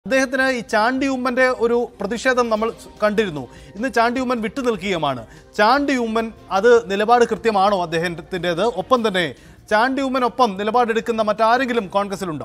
അദ്ദേഹത്തിന് ഈ ചാണ്ടി ഉമ്മന്റെ ഒരു പ്രതിഷേധം നമ്മൾ കണ്ടിരുന്നു. ഇന്ന് ചാണ്ടി ഉമ്മൻ വിട്ടു നിൽക്കുകയുമാണ്. ചാണ്ടി ഉമ്മൻ അത് നിലപാട് കൃത്യമാണോ അദ്ദേഹത്തിൻ്റെത്? ഒപ്പം തന്നെ ചാണ്ടി ഉമ്മനൊപ്പം നിലപാടെടുക്കുന്ന മറ്റാരെങ്കിലും കോൺഗ്രസിലുണ്ടോ?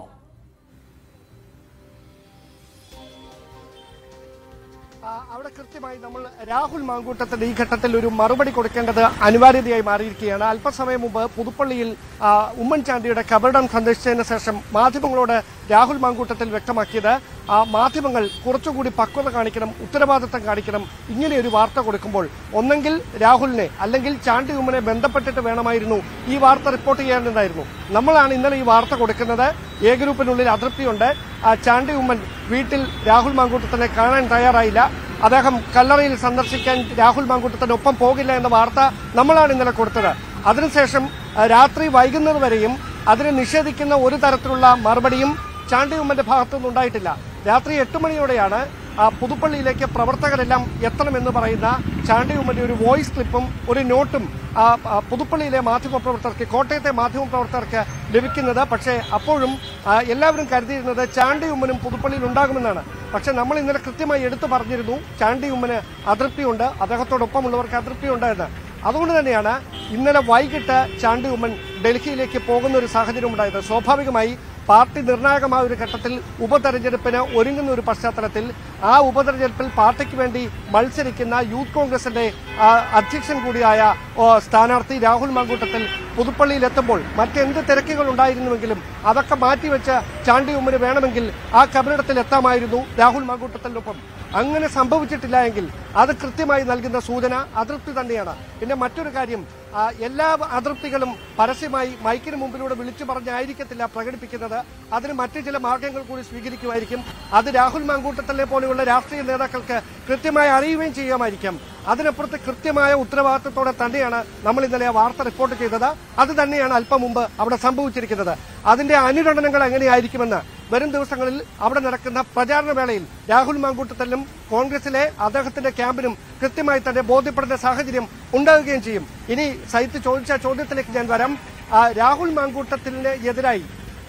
അവിടെ കൃത്യമായി നമ്മൾ രാഹുൽ മാങ്കൂട്ടത്തിന് ഈ ഘട്ടത്തിൽ ഒരു മറുപടി കൊടുക്കേണ്ടത് അനിവാര്യതയായി മാറിയിരിക്കുകയാണ്. അല്പസമയം മുമ്പ് പുതുപ്പള്ളിയിൽ ഉമ്മൻചാണ്ടിയുടെ കബറിടം സന്ദർശിച്ചതിന് ശേഷം മാധ്യമങ്ങളോട് രാഹുൽ മാങ്കൂട്ടത്തിൽ വ്യക്തമാക്കിയത് മാധ്യമങ്ങൾ കുറച്ചുകൂടി പക്വത കാണിക്കണം, ഉത്തരവാദിത്തം കാണിക്കണം. ഇങ്ങനെയൊരു വാർത്ത കൊടുക്കുമ്പോൾ ഒന്നെങ്കിൽ രാഹുലിനെ അല്ലെങ്കിൽ ചാണ്ടി ഉമ്മനെ ബന്ധപ്പെട്ടിട്ട് വേണമായിരുന്നു ഈ വാർത്ത റിപ്പോർട്ട് ചെയ്യാനുണ്ടായിരുന്നു. നമ്മളാണ് ഇന്നലെ ഈ വാർത്ത കൊടുക്കുന്നത്. എ ഗ്രൂപ്പിനുള്ളിൽ അതൃപ്തിയുണ്ട്. ചാണ്ടി ഉമ്മൻ വീട്ടിൽ രാഹുൽ മാങ്കൂട്ടത്തിനെ കാണാൻ തയ്യാറായില്ല. അദ്ദേഹം കല്ലറയിൽ സന്ദർശിക്കാൻ രാഹുൽ മാങ്കൂട്ടത്തിനൊപ്പം പോകില്ല എന്ന വാർത്ത നമ്മളാണ് ഇന്നലെ കൊടുത്തത്. അതിനുശേഷം രാത്രി വൈകുന്നതുവരെയും അതിനെ നിഷേധിക്കുന്ന ഒരു തരത്തിലുള്ള മറുപടിയും ചാണ്ടി ഉമ്മന്റെ ഭാഗത്തുനിന്ന് ഉണ്ടായിട്ടില്ല. രാത്രി 8 മണിയോടെയാണ് പുതുപ്പള്ളിയിലേക്ക് പ്രവർത്തകരെല്ലാം എത്തണമെന്ന് പറയുന്ന ചാണ്ടി ഉമ്മന്റെ ഒരു വോയിസ് ക്ലിപ്പും ഒരു നോട്ടും പുതുപ്പള്ളിയിലെ മാധ്യമപ്രവർത്തകർക്ക്, കോട്ടയത്തെ മാധ്യമപ്രവർത്തകർക്ക് ലഭിക്കുന്നത്. പക്ഷേ അപ്പോഴും എല്ലാവരും കരുതിയിരുന്നത് ചാണ്ടി ഉമ്മനും പുതുപ്പള്ളിയിൽ ഉണ്ടാകുമെന്നാണ്. പക്ഷെ നമ്മൾ ഇന്നലെ കൃത്യമായി എടുത്തു പറഞ്ഞിരുന്നു ചാണ്ടി ഉമ്മന് അതൃപ്തിയുണ്ട്, അദ്ദേഹത്തോടൊപ്പമുള്ളവർക്ക് അതൃപ്തിയുണ്ട് എന്ന്. അതുകൊണ്ട് തന്നെയാണ് ഇന്നലെ വൈകിട്ട് ചാണ്ടി ഉമ്മൻ ഡൽഹിയിലേക്ക് പോകുന്ന ഒരു സാഹചര്യം ഉണ്ടായത്. സ്വാഭാവികമായി പാർട്ടി നിർണായകമായ ഒരു ഘട്ടത്തിൽ ഉപതെരഞ്ഞെടുപ്പിന് ഒരുങ്ങുന്ന ഒരു പശ്ചാത്തലത്തിൽ ആ ഉപതെരഞ്ഞെടുപ്പിൽ പാർട്ടിക്ക് വേണ്ടി മത്സരിക്കുന്ന യൂത്ത് കോൺഗ്രസിന്റെ അധ്യക്ഷൻ കൂടിയായ സ്ഥാനാർത്ഥി രാഹുൽ മാങ്കൂട്ടത്തിൽ പുതുപ്പള്ളിയിലെത്തുമ്പോൾ മറ്റെന്ത് തിരക്കുകൾ ഉണ്ടായിരുന്നുവെങ്കിലും അതൊക്കെ മാറ്റിവെച്ച് ചാണ്ടി ഉമ്മന് വേണമെങ്കിൽ ആ കബറിടത്തിൽ എത്താമായിരുന്നു രാഹുൽ മാങ്കൂട്ടത്തിനൊപ്പം. അങ്ങനെ സംഭവിച്ചിട്ടില്ല എങ്കിൽ അത് കൃത്യമായി നൽകുന്ന സൂചന അതൃപ്തി തന്നെയാണ്. പിന്നെ മറ്റൊരു കാര്യം, എല്ലാ അതൃപ്തികളും പരസ്യമായി മൈക്കിന് മുമ്പിലൂടെ വിളിച്ചു പറഞ്ഞായിരിക്കത്തില്ല പ്രകടിപ്പിക്കുന്നത്. അതിന് മറ്റു ചില മാർഗങ്ങൾ കൂടി സ്വീകരിക്കുമായിരിക്കും. അത് രാഹുൽ മാങ്കൂട്ടത്തിലെ പോലെയുള്ള രാഷ്ട്രീയ നേതാക്കൾക്ക് കൃത്യമായി അറിയുകയും ചെയ്യാമായിരിക്കാം. അതിനപ്പുറത്ത് കൃത്യമായ ഉത്തരവാദിത്തത്തോടെ തന്നെയാണ് നമ്മൾ ഇന്നലെ വാർത്ത റിപ്പോർട്ട് ചെയ്തത്. അത് തന്നെയാണ് അല്പം മുമ്പ് അവിടെ സംഭവിച്ചിരിക്കുന്നത്. അതിന്റെ അനുരണനങ്ങൾ എങ്ങനെയായിരിക്കുമെന്ന് വരും ദിവസങ്ങളിൽ അവിടെ നടക്കുന്ന പ്രചാരണ വേളയിൽ രാഹുൽ മാങ്കൂട്ടത്തിലും കോൺഗ്രസിലെ അദ്ദേഹത്തിന്റെ ക്യാമ്പിനും കൃത്യമായി തന്നെ ബോധ്യപ്പെടുന്ന സാഹചര്യം ഉണ്ടാവുകയും ചെയ്യും. ഇനി സൈത്ത് ചോദിച്ച ചോദ്യത്തിലേക്ക് ഞാൻ വരാം. രാഹുൽ മാങ്കൂട്ടത്തിന് എതിരായി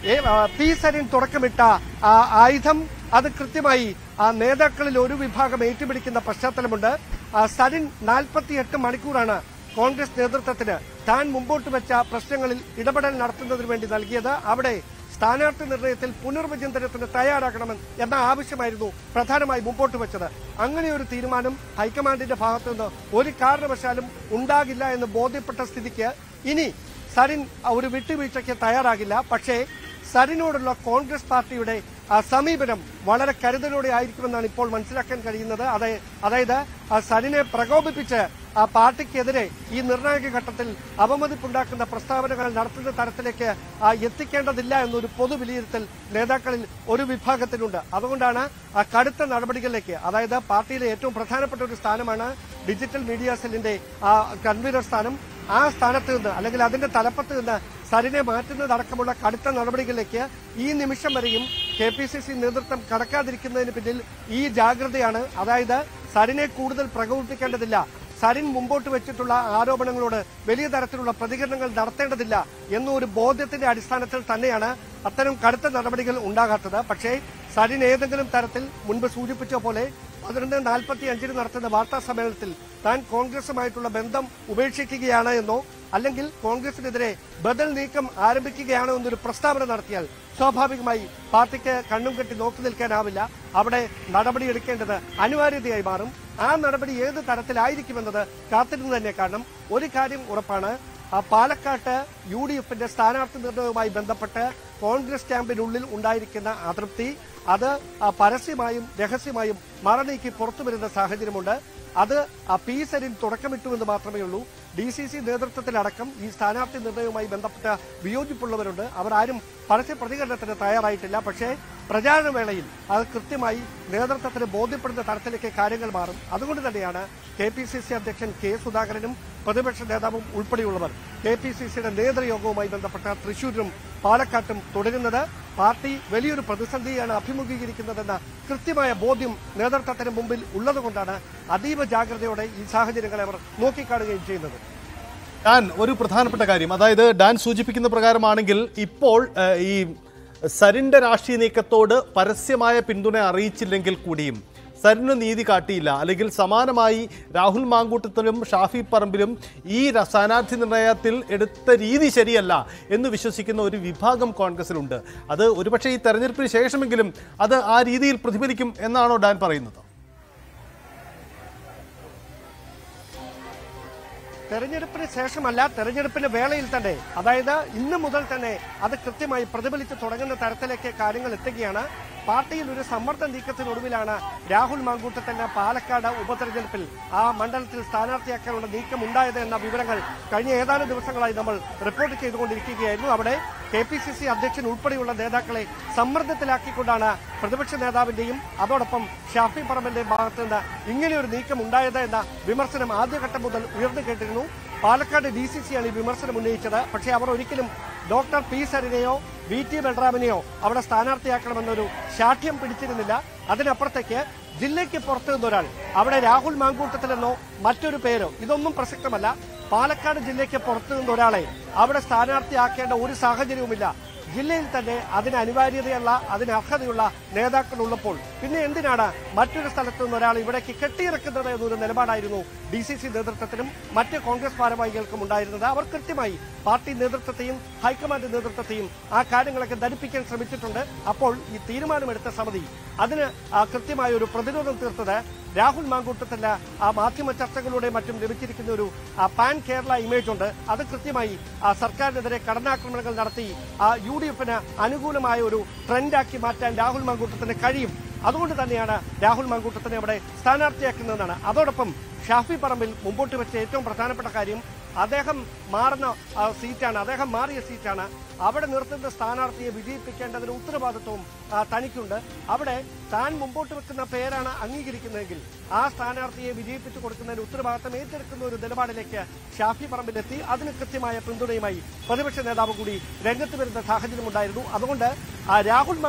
പി സരിൻ തുടക്കമിട്ട ആയുധം അത് കൃത്യമായി നേതാക്കളിൽ ഒരു വിഭാഗം ഏറ്റുപിടിക്കുന്ന പശ്ചാത്തലമുണ്ട്. സരിൻ 48 മണിക്കൂറാണ് കോൺഗ്രസ് നേതൃത്വത്തിന് താൻ മുമ്പോട്ട് വെച്ച പ്രശ്നങ്ങളിൽ ഇടപെടൽ നടത്തുന്നതിന് വേണ്ടി നൽകിയത്. അവിടെ സ്ഥാനാർത്ഥി നിർണയത്തിൽ പുനർവിചിന്തനത്തിന് തയ്യാറാക്കണമെന്ന് എന്ന ആവശ്യമായിരുന്നു പ്രധാനമായി മുമ്പോട്ട് വെച്ചത്. അങ്ങനെ ഒരു തീരുമാനം ഹൈക്കമാൻഡിന്റെ ഭാഗത്തുനിന്ന് ഒരു കാരണവശാലും ഉണ്ടാകില്ല എന്ന് ബോധ്യപ്പെട്ട സ്ഥിതിക്ക് ഇനി സരിൻ ഒരു വിട്ടുവീഴ്ചയ്ക്ക് തയ്യാറാകില്ല. പക്ഷേ സരിനോടുള്ള കോൺഗ്രസ് പാർട്ടിയുടെ സമീപനം വളരെ കരുതലോടെ ആയിരിക്കുമെന്നാണ് ഇപ്പോൾ മനസ്സിലാക്കാൻ കഴിയുന്നത്. അതായത് സരിനെ പ്രകോപിപ്പിച്ച് പാർട്ടിക്കെതിരെ ഈ നിർണായക ഘട്ടത്തിൽ അവമതിപ്പുണ്ടാക്കുന്ന പ്രസ്താവനകൾ നടത്തുന്ന തരത്തിലേക്ക് എത്തിക്കേണ്ടതില്ല എന്നൊരു പൊതു വിലയിരുത്തൽ നേതാക്കളിൽ ഒരു വിഭാഗത്തിലുണ്ട്. അതുകൊണ്ടാണ് കടുത്ത നടപടികളിലേക്ക്, അതായത് പാർട്ടിയിലെ ഏറ്റവും പ്രധാനപ്പെട്ട ഒരു സ്ഥാനമാണ് ഡിജിറ്റൽ മീഡിയ സെല്ലിന്റെ കൺവീനർ സ്ഥാനം. ആ സ്ഥാനത്ത് നിന്ന് അല്ലെങ്കിൽ അതിന്റെ തലപ്പത്ത് നിന്ന് സരിനെ മാറ്റുന്നതടക്കമുള്ള കടുത്ത നടപടികളിലേക്ക് ഈ നിമിഷം വരെയും KPCC നേതൃത്വം കടക്കാതിരിക്കുന്നതിന് പിന്നിൽ ഈ ജാഗ്രതയാണ്. അതായത് സരിനെ കൂടുതൽ പ്രകോപിപ്പിക്കേണ്ടതില്ല, സരിൻ മുമ്പോട്ട് വെച്ചിട്ടുള്ള ആരോപണങ്ങളോട് വലിയ തരത്തിലുള്ള പ്രതികരണങ്ങൾ നടത്തേണ്ടതില്ല എന്നൊരു ബോധ്യത്തിന്റെ അടിസ്ഥാനത്തിൽ തന്നെയാണ് അത്തരം കടുത്ത നടപടികൾ ഉണ്ടാകാത്തത്. പക്ഷേ സരിൻ ഏതെങ്കിലും തരത്തിൽ മുൻപ് സൂചിപ്പിച്ച പോലെ 11:45 നടത്തുന്ന വാർത്താ സമ്മേളനത്തിൽ താൻ കോൺഗ്രസുമായിട്ടുള്ള ബന്ധം ഉപേക്ഷിക്കുകയാണ് എന്നോ അല്ലെങ്കിൽ കോൺഗ്രസിനെതിരെ ബദൽ നീക്കം ആരംഭിക്കുകയാണോ എന്നൊരു പ്രസ്താവന നടത്തിയാൽ സ്വാഭാവികമായി പാർട്ടിക്ക് കണ്ണും കെട്ടി നോക്കി നിൽക്കാനാവില്ല. അവിടെ നടപടിയെടുക്കേണ്ടത് അനിവാര്യതയായി മാറും. ആ നടപടി ഏത് തരത്തിലായിരിക്കുമെന്നത് കാത്തിരുന്ന് തന്നെ കാണണം. ഒരു കാര്യം ഉറപ്പാണ്, പാലക്കാട്ട് UDFന്റെ സ്ഥാനാർത്ഥി നിർണയവുമായി ബന്ധപ്പെട്ട് കോൺഗ്രസ് ക്യാമ്പിനുള്ളിൽ ഉണ്ടായിരിക്കുന്ന അതൃപ്തി അത് പരസ്യമായും രഹസ്യമായും മറനീക്കി പുറത്തുവരുന്ന സാഹചര്യമുണ്ട്. അത് പി സരിൻ തുടക്കമിട്ടുവെന്ന് മാത്രമേ ഉള്ളൂ. DCC നേതൃത്വത്തിലടക്കം ഈ സ്ഥാനാർത്ഥി നിർണയവുമായി ബന്ധപ്പെട്ട വിയോജിപ്പുള്ളവരുണ്ട്. അവർ ആരും പരസ്യ പ്രതികരണത്തിന് തയ്യാറായിട്ടില്ല. പക്ഷേ പ്രചാരണ വേളയിൽ അത് കൃത്യമായി നേതൃത്വത്തിന് ബോധ്യപ്പെടുന്ന തരത്തിലേക്ക് കാര്യങ്ങൾ മാറും. അതുകൊണ്ട് തന്നെയാണ് KPCC അധ്യക്ഷൻ K സുധാകരനും പ്രതിപക്ഷ നേതാവും ഉൾപ്പെടെയുള്ളവർ KPCCയുടെ നേതൃയോഗവുമായി ബന്ധപ്പെട്ട തൃശൂരിലും പാലക്കാട്ടും തുടരുന്നത്. പാർട്ടി വലിയൊരു പ്രതിസന്ധിയാണ് അഭിമുഖീകരിക്കുന്നതെന്ന കൃത്യമായ ബോധ്യം നേതൃത്വത്തിന് മുമ്പിൽ ഉള്ളതുകൊണ്ടാണ് അതീവ ജാഗ്രതയോടെ ഈ സാഹചര്യങ്ങളെ അവർ നോക്കിക്കാണുകയും ചെയ്യുന്നത്. ഡാൻ, ഒരു പ്രധാനപ്പെട്ട കാര്യം, അതായത് ഡാൻ സൂചിപ്പിക്കുന്ന പ്രകാരമാണെങ്കിൽ ഇപ്പോൾ ഈ സരിന്റെ രാഷ്ട്രീയ നീക്കത്തോട് പരസ്യമായ പിന്തുണ അറിയിച്ചില്ലെങ്കിൽ കൂടിയും സരിന് നീതി കാട്ടിയില്ല, അല്ലെങ്കിൽ സമാനമായി രാഹുൽ മാങ്കൂട്ടത്തിലും ഷാഫി പറമ്പിലും ഈ സ്ഥാനാർത്ഥി നിർണയത്തിൽ എടുത്ത രീതി ശരിയല്ല എന്ന് വിശ്വസിക്കുന്ന ഒരു വിഭാഗം കോൺഗ്രസിലുണ്ട്. അത് ഒരുപക്ഷെ ഈ തെരഞ്ഞെടുപ്പിന് ശേഷമെങ്കിലും അത് ആ രീതിയിൽ പ്രതിഫലിക്കും എന്നാണോ ഡാൻ പറയുന്നത്? തെരഞ്ഞെടുപ്പിന് ശേഷമല്ല, തെരഞ്ഞെടുപ്പിന്റെ വേളയിൽ തന്നെ, അതായത് ഇന്ന് മുതൽ തന്നെ അത് കൃത്യമായി പ്രതിഫലിച്ച് തുടങ്ങുന്ന തരത്തിലേക്ക് കാര്യങ്ങൾ എത്തുകയാണ്. പാർട്ടിയിൽ ഒരു സമ്മർദ്ദ നീക്കത്തിനൊടുവിലാണ് രാഹുൽ മാങ്കൂട്ടത്തിന് പാലക്കാട് ഉപതെരഞ്ഞെടുപ്പിൽ ആ മണ്ഡലത്തിൽ സ്ഥാനാർത്ഥിയാക്കാനുള്ള നീക്കം ഉണ്ടായത് എന്ന വിവരങ്ങൾ കഴിഞ്ഞ ഏതാനും ദിവസങ്ങളായി നമ്മൾ റിപ്പോർട്ട് ചെയ്തുകൊണ്ടിരിക്കുകയായിരുന്നു. അവിടെ KPCC അധ്യക്ഷൻ ഉൾപ്പെടെയുള്ള നേതാക്കളെ സമ്മർദ്ദത്തിലാക്കിക്കൊണ്ടാണ് പ്രതിപക്ഷ നേതാവിന്റെയും അതോടൊപ്പം ഷാഫി പറമ്പിന്റെയും ഭാഗത്ത് നിന്ന് ഇങ്ങനെയൊരു നീക്കം ഉണ്ടായത് എന്ന വിമർശനം ആദ്യഘട്ടം മുതൽ ഉയർന്നു കേട്ടിരുന്നു. പാലക്കാട് DCC ആണ് ഈ വിമർശനം ഉന്നയിച്ചത്. പക്ഷേ അവർ ഒരിക്കലും ഡോക്ടർ P സരിനെയോ VT ബൽറാമിനെയോ അവിടെ സ്ഥാനാർത്ഥിയാക്കണമെന്നൊരു ശാഠ്യം പിടിച്ചിരുന്നില്ല. അതിനപ്പുറത്തേക്ക് ജില്ലയ്ക്ക് പുറത്തു നിന്നൊരാൾ, അവിടെ രാഹുൽ മാങ്കൂട്ടത്തിലെന്നോ മറ്റൊരു പേരോ ഇതൊന്നും പ്രസക്തമല്ല, പാലക്കാട് ജില്ലയ്ക്ക് പുറത്തു നിന്നൊരാളെ അവിടെ സ്ഥാനാർത്ഥിയാക്കേണ്ട ഒരു സാഹചര്യവുമില്ല. ജില്ലയിൽ തന്നെ അതിന് അനിവാര്യതയുള്ള, അതിന് അർഹതയുള്ള നേതാക്കൾ ഉള്ളപ്പോൾ പിന്നെ എന്തിനാണ് മറ്റൊരു സ്ഥലത്തു നിന്ന് ഒരാൾ ഇവിടേക്ക് കെട്ടിയിറക്കുന്നത് എന്നൊരു നിലപാടായിരുന്നു DCC നേതൃത്വത്തിനും മറ്റ് കോൺഗ്രസ് ഭാരവാഹികൾക്കും ഉണ്ടായിരുന്നത്. അവർ കൃത്യമായി പാർട്ടി നേതൃത്വത്തെയും ഹൈക്കമാൻഡ് നേതൃത്വത്തെയും ആ കാര്യങ്ങളൊക്കെ ധരിപ്പിക്കാൻ ശ്രമിച്ചിട്ടുണ്ട്. അപ്പോൾ ഈ തീരുമാനമെടുത്ത സമിതി അതിന് കൃത്യമായ ഒരു പ്രതിരോധം തീർത്തത് രാഹുൽ മാങ്കൂട്ടത്തിന് ആ മാധ്യമ ചർച്ചകളുടെ മറ്റും ലഭിച്ചിരിക്കുന്ന ഒരു പാൻ കേരള ഇമേജ് ഉണ്ട്. അത് കൃത്യമായി സർക്കാരിനെതിരെ കടന്നാക്രമണങ്ങൾ നടത്തി UDFന് അനുകൂലമായ ഒരു ട്രെൻഡാക്കി മാറ്റാൻ രാഹുൽ മാങ്കൂട്ടത്തിന് കഴിയും. അതുകൊണ്ട് തന്നെയാണ് രാഹുൽ മാങ്കൂട്ടത്തിനെ അവിടെ സ്ഥാനാർത്ഥിയാക്കുന്നതെന്നാണ്. അതോടൊപ്പം ഷാഫി പറമ്പിൽ മുമ്പോട്ട് വെച്ച ഏറ്റവും പ്രധാനപ്പെട്ട കാര്യം അദ്ദേഹം മാറുന്ന സീറ്റാണ്, അദ്ദേഹം മാറിയ സീറ്റാണ്. അവിടെ നിർത്തുന്ന സ്ഥാനാർത്ഥിയെ വിജയിപ്പിക്കേണ്ടതിന് ഉത്തരവാദിത്വവും തനിക്കുണ്ട്. അവിടെ താൻ മുമ്പോട്ട് വെക്കുന്ന പേരാണ് അംഗീകരിക്കുന്നതെങ്കിൽ ആ സ്ഥാനാർത്ഥിയെ വിജയിപ്പിച്ചു കൊടുക്കുന്നതിന് ഉത്തരവാദിത്വം ഏറ്റെടുക്കുന്ന ഒരു നിലപാടിലേക്ക് ഷാഫി പറമ്പിലെത്തി. അതിന് കൃത്യമായ പിന്തുണയുമായി പ്രതിപക്ഷ നേതാവ് കൂടി രംഗത്ത് വരുന്ന സാഹചര്യമുണ്ടായിരുന്നു. അതുകൊണ്ട് രാഹുൽ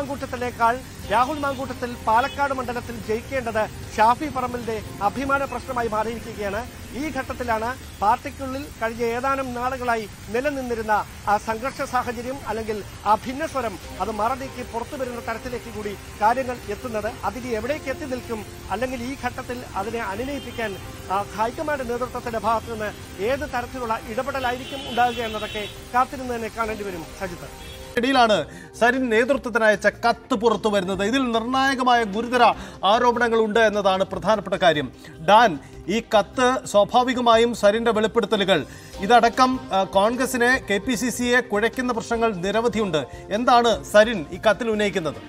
മാങ്കൂട്ടത്തിൽ പാലക്കാട് മണ്ഡലത്തിൽ ജയിക്കേണ്ടത് ഷാഫി പറമ്പിലിന്റെ അഭിമാന പ്രശ്നമായി മാറിയിരിക്കുകയാണ്. ഈ ഘട്ടത്തിലാണ് പാർട്ടിക്കുള്ളിൽ കഴിഞ്ഞ ഏതാനും നാളുകളായി നിലനിന്നിരുന്ന ആ സംഘർഷ സാഹചര്യം അല്ലെങ്കിൽ ആ ഭിന്നസ്വരം അത് മറനീക്കി പുറത്തു വരുന്ന തരത്തിലേക്ക് കൂടി കാര്യങ്ങൾ എത്തുന്നത്. അതിന് എവിടേക്ക് എത്തി നിൽക്കും, അല്ലെങ്കിൽ ഈ ഘട്ടത്തിൽ അതിനെ അനുനയിപ്പിക്കാൻ ഹൈക്കമാൻഡ് നേതൃത്വത്തിന്റെ ഭാഗത്തു നിന്ന് ഏത് തരത്തിലുള്ള ഇടപെടലായിരിക്കും ഉണ്ടാകുക എന്നതൊക്കെ കാത്തിരുന്ന് തന്നെ കാണേണ്ടി വരും. സജിത്ത്, ഇടയിലാണ് സരിൻ നേതൃത്വത്തിന് അയച്ച കത്ത് പുറത്തു വരുന്നത്. ഇതിൽ നിർണായകമായ ഗുരുതര ആരോപണങ്ങൾ ഉണ്ട് എന്നതാണ് പ്രധാനപ്പെട്ട കാര്യം. ഡാൻ, ഈ കത്ത് സ്വാഭാവികമായും സരിന്റെ വെളിപ്പെടുത്തലുകൾ ഇതടക്കം കോൺഗ്രസിനെ KPCCയെ കുഴയ്ക്കുന്ന പ്രശ്നങ്ങൾ നിരവധിയുണ്ട്. എന്താണ് സരിൻ ഈ കത്തിൽ ഉന്നയിക്കുന്നത്?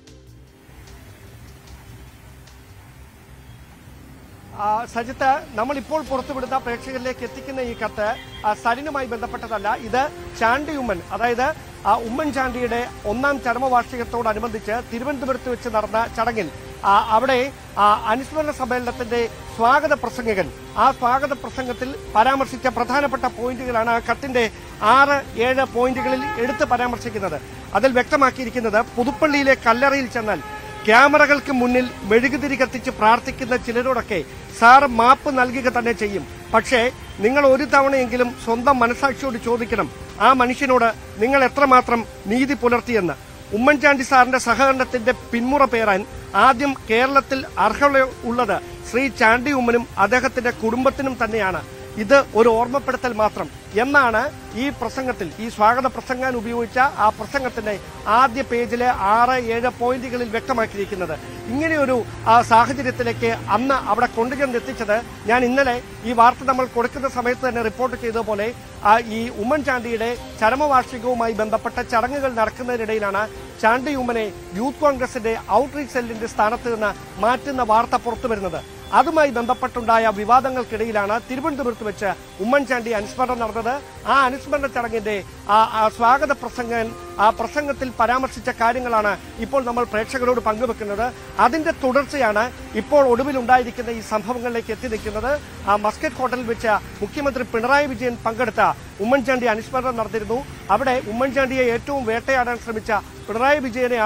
സജിത്ത്, നമ്മളിപ്പോൾ പുറത്തുവിടുന്ന പ്രേക്ഷകരിലേക്ക് എത്തിക്കുന്ന ഈ കത്ത് സരിനുമായി ബന്ധപ്പെട്ടതല്ല. ഇത് ചാണ്ടി ഉമ്മൻ, അതായത് ഉമ്മൻചാണ്ടിയുടെ 1ാം ചരമവാർഷികത്തോടനുബന്ധിച്ച് തിരുവനന്തപുരത്ത് വെച്ച് നടന്ന ചടങ്ങിൽ അവിടെ അനുസ്മരണ സമ്മേളനത്തിന്റെ സ്വാഗത പ്രസംഗകൻ ആ സ്വാഗത പ്രസംഗത്തിൽ പരാമർശിച്ച പ്രധാനപ്പെട്ട പോയിന്റുകളാണ് ആ കത്തിന്റെ 6-7 പോയിന്റുകളിൽ എടുത്ത് പരാമർശിക്കുന്നത്. അതിൽ വ്യക്തമാക്കിയിരിക്കുന്നത്, പുതുപ്പള്ളിയിലെ കല്ലറയിൽ ചെന്നാൽ ക്യാമറകൾക്ക് മുന്നിൽ മെഴുകുതിരി കത്തിച്ച് പ്രാർത്ഥിക്കുന്ന ചിലരോടൊക്കെ സാർ മാപ്പ് നൽകുക തന്നെ ചെയ്യും. പക്ഷേ നിങ്ങൾ ഒരു തവണയെങ്കിലും സ്വന്തം മനസാക്ഷിയോട് ചോദിക്കണം, ആ മനുഷ്യനോട് നിങ്ങൾ എത്രമാത്രം നീതി പുലർത്തിയെന്ന്. ഉമ്മൻചാണ്ടി സാറിന്റെ സഹകരണത്തിന്റെ പിന്മുറ പേറാൻ ആദ്യം കേരളത്തിൽ അർഹതയുള്ളത് ശ്രീ ചാണ്ടി ഉമ്മനും അദ്ദേഹത്തിന്റെ കുടുംബത്തിനും തന്നെയാണ്. ഇത് ഒരു ഓർമ്മപ്പെടുത്തൽ മാത്രം എന്നാണ് ഈ പ്രസംഗത്തിൽ, ഈ സ്വാഗത പ്രസംഗം ഉപയോഗിച്ച ആ പ്രസംഗത്തിന്റെ ആദ്യ പേജിലെ 6-7 പോയിന്റുകളിൽ വ്യക്തമാക്കിയിരിക്കുന്നത്. ഇങ്ങനെയൊരു സാഹചര്യത്തിലേക്ക് അന്ന് അവിടെ കൊണ്ടുചെന്നെത്തിച്ചത് ഞാൻ ഇന്നലെ ഈ വാർത്ത നമ്മൾ കൊടുക്കുന്ന സമയത്ത് തന്നെ റിപ്പോർട്ട് ചെയ്തതുപോലെ ഈ ഉമ്മൻചാണ്ടിയുടെ ചരമവാർഷികവുമായി ബന്ധപ്പെട്ട ചടങ്ങുകൾ നടക്കുന്നതിനിടയിലാണ് ചാണ്ടി ഉമ്മനെ യൂത്ത് കോൺഗ്രസിന്റെ ഔട്ട്റീച്ച് സെല്ലിന്റെ സ്ഥാനത്ത് നിന്ന് മാറ്റുന്ന വാർത്ത പുറത്തുവരുന്നത്. അതുമായി ബന്ധപ്പെട്ടുണ്ടായ വിവാദങ്ങൾക്കിടയിലാണ് തിരുവനന്തപുരത്ത് വെച്ച് ഉമ്മൻചാണ്ടി അനുസ്മരണം നടന്നത്. ആ അനുസ്മരണ ചടങ്ങിന്റെ സ്വാഗത പ്രസംഗൻ ആ പ്രസംഗത്തിൽ പരാമർശിച്ച കാര്യങ്ങളാണ് ഇപ്പോൾ നമ്മൾ പ്രേക്ഷകരോട് പങ്കുവെക്കുന്നത്. അതിന്റെ തുടർച്ചയാണ് ഇപ്പോൾ ഒടുവിലുണ്ടായിരിക്കുന്ന ഈ സംഭവങ്ങളിലേക്ക് എത്തി നിൽക്കുന്നത്. മസ്കറ്റ് ഹോട്ടലിൽ വെച്ച് മുഖ്യമന്ത്രി പിണറായി വിജയൻ പങ്കെടുത്ത ഉമ്മൻചാണ്ടി അനുസ്മരണം നടത്തിയിരുന്നു. അവിടെ ഉമ്മൻചാണ്ടിയെ ഏറ്റവും വേട്ടയാടാൻ ശ്രമിച്ച പിണറായി വിജയനെയാണോ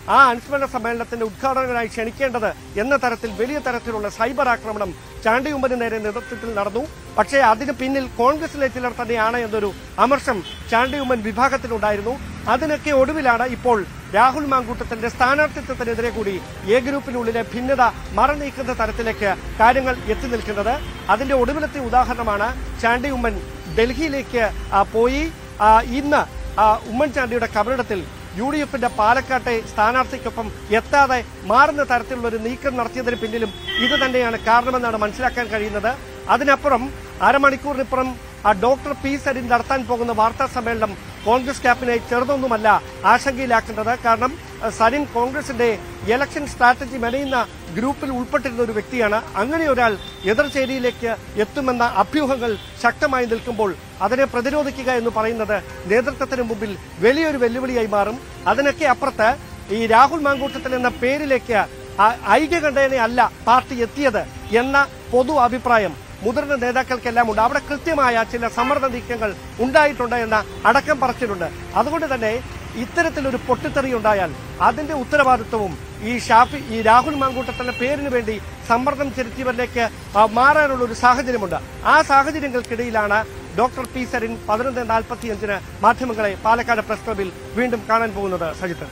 ആ അനുസ്മരണ സമ്മേളനത്തിന്റെ ഉദ്ഘാടകനായി ക്ഷണിക്കേണ്ടത് എന്ന തരത്തിൽ വലിയ തരത്തിലുള്ള സൈബർ ആക്രമണം ചാണ്ടി ഉമ്മന് നേരെ നേതൃത്വത്തിൽ നടന്നു. പക്ഷേ അതിന് പിന്നിൽ കോൺഗ്രസിലെ ചിലർ തന്നെയാണ് എന്നൊരു അമർഷം ചാണ്ടി ഉമ്മൻ വിഭാഗത്തിലുണ്ടായിരുന്നു. അതിനൊക്കെ ഒടുവിലാണ് ഇപ്പോൾ രാഹുൽ മാങ്കൂട്ടത്തിന്റെ സ്ഥാനാർത്ഥിത്വത്തിനെതിരെ കൂടി എ ഗ്രൂപ്പിനുള്ളിലെ ഭിന്നത മറനീക്കുന്ന തരത്തിലേക്ക് കാര്യങ്ങൾ എത്തി നിൽക്കുന്നത്. അതിന്റെ ഒടുവിലത്തെ ഉദാഹരണമാണ് ചാണ്ടി ഉമ്മൻ ഡൽഹിയിലേക്ക് പോയി ഇന്ന് ഉമ്മൻചാണ്ടിയുടെ കബറിടത്തിൽ UDFന്റെ പാലക്കാട്ടെ സ്ഥാനാർത്ഥിക്കൊപ്പം എത്താതെ മാറുന്ന തരത്തിലുള്ള ഒരു നീക്കം നടത്തിയതിന് പിന്നിലും ഇത് തന്നെയാണ് കാരണമെന്നാണ് മനസ്സിലാക്കാൻ കഴിയുന്നത്. അതിനപ്പുറം അരമണിക്കൂറിനിപ്പുറം ഡോക്ടർ പി സരിൻ നടത്താൻ പോകുന്ന വാർത്താ സമ്മേളനം കോൺഗ്രസ് ക്യാമ്പിനെ ചെറുതൊന്നുമല്ല ആശങ്കയിലാക്കുന്നത്. കാരണം സരിൻ കോൺഗ്രസിന്റെ ഇലക്ഷൻ സ്ട്രാറ്റജി മെനയുന്ന ഗ്രൂപ്പിൽ ഉൾപ്പെട്ടിരുന്ന ഒരു വ്യക്തിയാണ്. അങ്ങനെ ഒരാൾ എതിർചേരിയിലേക്ക് എത്തുമെന്ന അഭ്യൂഹങ്ങൾ ശക്തമായി നിൽക്കുമ്പോൾ അതിനെ പ്രതിരോധിക്കുക എന്ന് പറയുന്നത് നേതൃത്വത്തിന് മുമ്പിൽ വലിയൊരു വെല്ലുവിളിയായി മാറും. അതിനൊക്കെ അപ്പുറത്ത് ഈ രാഹുൽ മാങ്കൂട്ടത്തിൽ എന്ന പേരിലേക്ക് ഐക്യകണ്ഠേനയല്ല പാർട്ടി എത്തിയത് എന്ന പൊതു അഭിപ്രായം മുതിർന്ന നേതാക്കൾക്കെല്ലാം ഉണ്ട്. അവിടെ കൃത്യമായ ചില സമ്മർദ്ദ നീക്കങ്ങൾ ഉണ്ടായിട്ടുണ്ട് എന്ന അടക്കം പറച്ചിലുണ്ട്. അതുകൊണ്ട് തന്നെ ഇത്തരത്തിലൊരു പൊട്ടിത്തെറി ഉണ്ടായാൽ അതിന്റെ ഉത്തരവാദിത്വവും ഈ രാഹുൽ മാങ്കൂട്ടത്തിന്റെ പേരിന് വേണ്ടി സമ്മർദ്ദം ചെലുത്തിയവരിലേക്ക് മാറാനുള്ള ഒരു സാഹചര്യമുണ്ട്. ആ സാഹചര്യങ്ങൾക്കിടയിലാണ് ഡോക്ടർ പി സരിൻ 11:45 മാധ്യമങ്ങളെ പാലക്കാട് പ്രസ് ക്ലബിൽ വീണ്ടും കാണാൻ പോകുന്നത്. സജിത്ത്,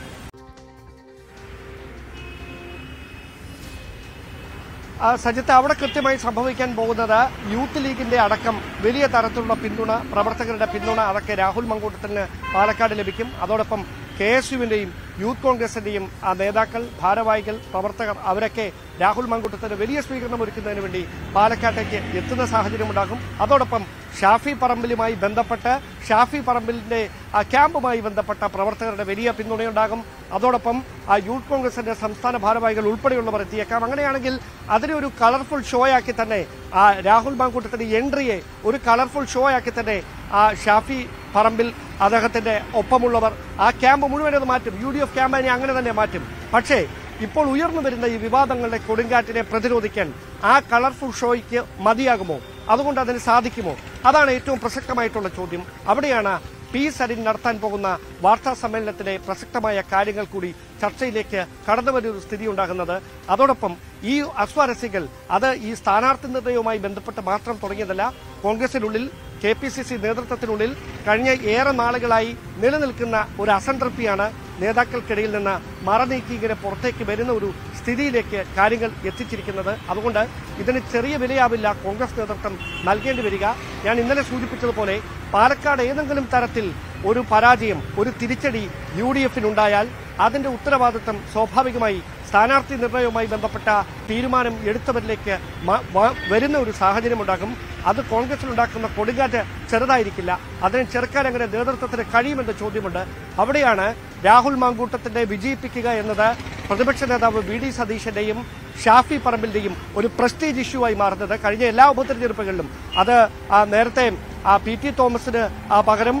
അവിടെ കൃത്യമായി സംഭവിക്കാൻ പോകുന്നത് യൂത്ത് ലീഗിന്റെ അടക്കം വലിയ തരത്തിലുള്ള പിന്തുണ, പ്രവർത്തകരുടെ പിന്തുണ അതൊക്കെ രാഹുൽ മാങ്കൂട്ടത്തിന് പാലക്കാട് ലഭിക്കും. അതോടൊപ്പം KSUവിന്റെയും യൂത്ത് കോൺഗ്രസിന്റെയും നേതാക്കൾ, ഭാരവാഹികൾ, പ്രവർത്തകർ അവരൊക്കെ രാഹുൽ മാങ്കൂട്ടത്തിന് വലിയ സ്വീകരണം ഒരുക്കുന്നതിന് വേണ്ടി പാലക്കാട്ടേക്ക് എത്തുന്ന സാഹചര്യമുണ്ടാകും. അതോടൊപ്പം ഷാഫി പറമ്പിലുമായി ബന്ധപ്പെട്ട് ഷാഫി പറമ്പിലിന്റെ ക്യാമ്പുമായി ബന്ധപ്പെട്ട പ്രവർത്തകരുടെ വലിയ പിന്തുണയുണ്ടാകും. അതോടൊപ്പം യൂത്ത് കോൺഗ്രസിന്റെ സംസ്ഥാന ഭാരവാഹികൾ ഉൾപ്പെടെയുള്ളവർ എത്തിയേക്കാം. അങ്ങനെയാണെങ്കിൽ അതിനെ ഒരു കളർഫുൾ ഷോയാക്കി തന്നെ രാഹുൽ മാങ്കൂട്ടത്തിന്റെ എൻട്രിയെ ഒരു കളർഫുൾ ഷോയാക്കി തന്നെ ഷാഫി പറമ്പിൽ അദ്ദേഹത്തിന്റെ ഒപ്പമുള്ളവർ ആ ക്യാമ്പ് മുഴുവൻ മാറ്റും. UDF ക്യാമ്പിനെ അങ്ങനെ തന്നെ മാറ്റും. പക്ഷേ ഇപ്പോൾ ഉയർന്നു വരുന്ന ഈ വിവാദങ്ങളുടെ കൊടുങ്കാറ്റിനെ പ്രതിരോധിക്കാൻ ആ കളർഫുൾ ഷോയ്ക്ക് മതിയാകുമോ? അതുകൊണ്ട് അതിന് സാധിക്കുമോ? അതാണ് ഏറ്റവും പ്രസക്തമായിട്ടുള്ള ചോദ്യം. അവിടെയാണ് പി സരിൻ നടത്താൻ പോകുന്ന വാർത്താ സമ്മേളനത്തിലെ പ്രസക്തമായ കാര്യങ്ങൾ കൂടി ചർച്ചയിലേക്ക് കടന്നുവരുന്ന സ്ഥിതി ഉണ്ടാകുന്നത്. അതോടൊപ്പം ഈ അസ്വാരസ്യങ്ങൾ അത് ഈ സ്ഥാനാർത്ഥി നിർണയവുമായി ബന്ധപ്പെട്ട് മാത്രം തുടങ്ങിയതല്ല. കോൺഗ്രസിനുള്ളിൽ KPCC നേതൃത്വത്തിനുള്ളിൽ കഴിഞ്ഞ ഏറെ നാളുകളായി നിലനിൽക്കുന്ന ഒരു അസംതൃപ്തിയാണ് നേതാക്കൾക്കിടയിൽ നിന്ന് മറനീക്കി ഇങ്ങനെ പുറത്തേക്ക് വരുന്ന ഒരു സ്ഥിതിയിലേക്ക് കാര്യങ്ങൾ എത്തിച്ചിരിക്കുന്നത്. അതുകൊണ്ട് ഇതിന് ചെറിയ വിലയാവില്ല കോൺഗ്രസ് നേതൃത്വം നൽകേണ്ടി വരിക. ഞാൻ ഇന്നലെ സൂചിപ്പിച്ചതുപോലെ പാലക്കാട് ഏതെങ്കിലും തരത്തിൽ ഒരു പരാജയം, ഒരു തിരിച്ചടി UDFനുണ്ടായാൽ അതിന്റെ ഉത്തരവാദിത്വം സ്വാഭാവികമായി സ്ഥാനാർത്ഥി നിർണയവുമായി ബന്ധപ്പെട്ട തീരുമാനം എടുത്തവരിലേക്ക് വരുന്ന ഒരു സാഹചര്യമുണ്ടാകും. അത് കോൺഗ്രസിലുണ്ടാക്കുന്ന കൊടുങ്കാറ്റ് ചെറുതായിരിക്കില്ല. അതിനെ ചെറുക്കാൻ അങ്ങനെ നേതൃത്വത്തിന് കഴിയുമെന്ന ചോദ്യമുണ്ട്. അവിടെയാണ് രാഹുൽ മാങ്കൂട്ടത്തിനെ വിജയിപ്പിക്കുക എന്നത് പ്രതിപക്ഷ നേതാവ് VD സതീശന്റെയും ഷാഫി പറമ്പിലിന്റെയും ഒരു പ്രസ്റ്റീജ് ഇഷ്യൂ ആയി മാറുന്നത്. കഴിഞ്ഞ എല്ലാ ഉപതെരഞ്ഞെടുപ്പുകളിലും അത് നേരത്തെ PT തോമസിന് പകരം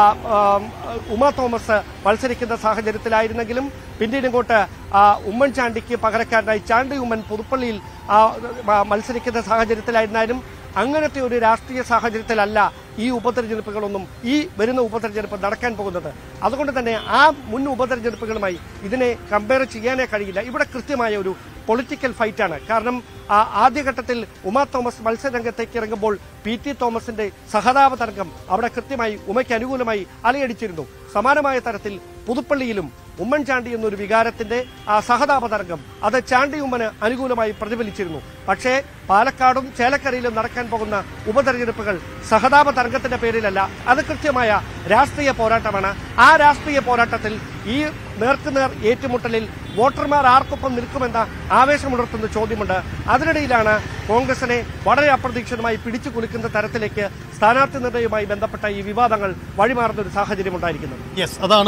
ഉമ തോമസ് മത്സരിക്കുന്ന സാഹചര്യത്തിലായിരുന്നെങ്കിലും പിന്നീട് ഇങ്ങോട്ട് ഉമ്മൻചാണ്ടിക്ക് പകരക്കാരനായി ചാണ്ടി ഉമ്മൻ പുതുപ്പള്ളിയിൽ മത്സരിക്കുന്ന സാഹചര്യത്തിലായിരുന്നാലും അങ്ങനത്തെ ഒരു രാഷ്ട്രീയ സാഹചര്യത്തിലല്ല ഈ ഉപതെരഞ്ഞെടുപ്പുകളൊന്നും ഈ വരുന്ന ഉപതെരഞ്ഞെടുപ്പ് നടക്കാൻ പോകുന്നത്. അതുകൊണ്ട് തന്നെ ആ മുൻ ഉപതെരഞ്ഞെടുപ്പുകളുമായി ഇതിനെ കമ്പയർ ചെയ്യാനേ കഴിയില്ല. ഇവിടെ കൃത്യമായ ഒരു പൊളിറ്റിക്കൽ ഫൈറ്റാണ്. കാരണം ആദ്യഘട്ടത്തിൽ ഉമ തോമസ് മത്സരരംഗത്തേക്ക് ഇറങ്ങുമ്പോൾ PT തോമസിന്റെ സഹതാപ തരംഗം അവിടെ കൃത്യമായി ഉമയ്ക്ക് അനുകൂലമായി അലയടിച്ചിരുന്നു. സമാനമായ തരത്തിൽ പുതുപ്പള്ളിയിലും ഉമ്മൻചാണ്ടി എന്നൊരു വികാരത്തിന്റെ സഹതാപ തരംഗം അത് ചാണ്ടി ഉമ്മന് അനുകൂലമായി പ്രതിഫലിച്ചിരുന്നു. പക്ഷേ പാലക്കാടും ചേലക്കരയിലും നടക്കാൻ പോകുന്ന ഉപതെരഞ്ഞെടുപ്പുകൾ സഹതാപ തരംഗത്തിന്റെ പേരിലല്ല, അത് കൃത്യമായ രാഷ്ട്രീയ പോരാട്ടമാണ്. ആ രാഷ്ട്രീയ പോരാട്ടത്തിൽ ഈ നേർക്കുനേർ ഏറ്റുമുട്ടലിൽ വോട്ടർമാർ ആർക്കൊപ്പം നിൽക്കുമെന്ന ആവേശമുണർത്തുന്ന ചോദ്യമുണ്ട്. അതിനിടയിലാണ് കോൺഗ്രസിനെ വളരെ അപ്രതീക്ഷിതമായി പിടിച്ചു കുലുക്കുന്ന തരത്തിലേക്ക് സ്ഥാനാർത്ഥി നിർണയവുമായി ബന്ധപ്പെട്ട ഈ വിവാദങ്ങൾ വഴിമാറുന്ന ഒരു സാഹചര്യം ഉണ്ടായിരിക്കുന്നത്. അതാണ്